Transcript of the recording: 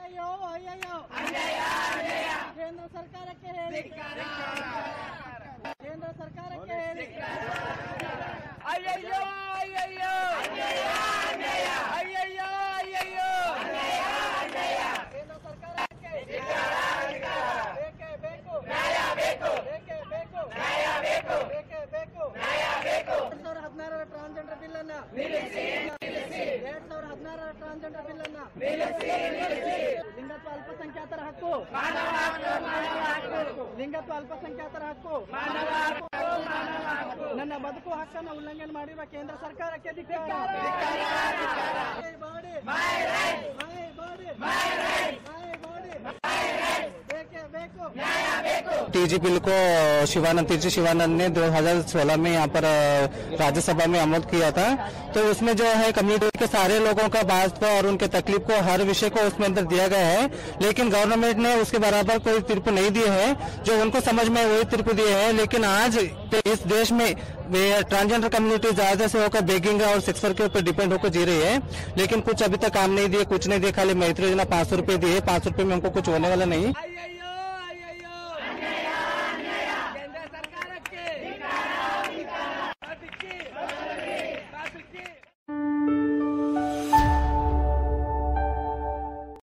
ಅಯ್ಯಯ್ಯೋ ಅಯ್ಯಯ್ಯೋ ಕೇಂದ್ರ ಸರ್ಕಾರಕ್ಕೆ ಹೇಳಿ, ಕೇಂದ್ರ ಸರ್ಕಾರಕ್ಕೆ ಹೇಳಿ. ಅಯ್ಯಯ್ಯೋ ಅಯ್ಯಯ್ಯೋ ಅಯ್ಯಯ್ಯೋ ಅಯ್ಯಯ್ಯೋ ಕೇಂದ್ರ ಸರ್ಕಾರಕ್ಕೆ ಬೇಕೇ ಬೇಕು, ನ್ಯಾಯ ಬೇಕು, ಬೇಕೇ ಬೇಕು, ನ್ಯಾಯ ಬೇಕು, ಬೇಕೇ ಬೇಕು. ನ್ಯಾಯ ಬೇಕು. 2016ರ ಟ್ರಾನ್ಸ್ಜೆಂಡರ್ ಬಿಲ್ ಅನ್ನ ನಿಲ್ಲಿಸಿ, 2016ರ ಟ್ರಾನ್ಸ್ಜೆಂಡರ್ ಬಿಲ್ ಅನ್ನ ನಿಲ್ಲಿಸಿ, ನಿಲ್ಲಿಸಿ. ಲಿಂಗತ್ವ ಅಲ್ಪಸಂಖ್ಯಾತರ ಹಕ್ಕು, ಮಾನವ ಹಕ್ಕು, ಮಾನವ ಹಕ್ಕು, ಲಿಂಗತ್ವ ಅಲ್ಪಸಂಖ್ಯಾತರ ಹಕ್ಕು, ಮಾನವ ಹಕ್ಕು, ಮಾನವ ಹಕ್ಕು. ನನ್ನ ಬದುಕು ಹಕ್ಕನ್ನು ಉಲ್ಲಂಘನೆ ಮಾಡಿರುವ ಕೇಂದ್ರ ಸರ್ಕಾರಕ್ಕೆ ಧಿಕ್ಕಾರ. My body, My right, my body, my right, my body. my right. ಬೇಕೇ ಬೇಕು. न्याय ಬೇಕು. टीजी बिल को शिवानंद ने 2016 में यहाँ पर राज्यसभा में अमल किया था। तो उसमें जो है कम्युनिटी के सारे लोगों का बात को और उनके तकलीफ को, हर विषय को उसमें अंदर दिया गया है। लेकिन गवर्नमेंट ने उसके बराबर कोई तीर्प नहीं दिए है, जो उनको समझ में वही तीर्प दिए हैं। लेकिन आज इस देश में ट्रांसजेंडर कम्युनिटी ज्यादा से होकर बेगिंग और सेक्स वर्क के ऊपर डिपेंड होकर जी रही है। लेकिन कुछ अभी तक काम नहीं दिए, कुछ नहीं दिए। खाली मैत्री योजना 500 रुपए दिए, 500 रुपए में हमको कुछ होने वाला नहीं।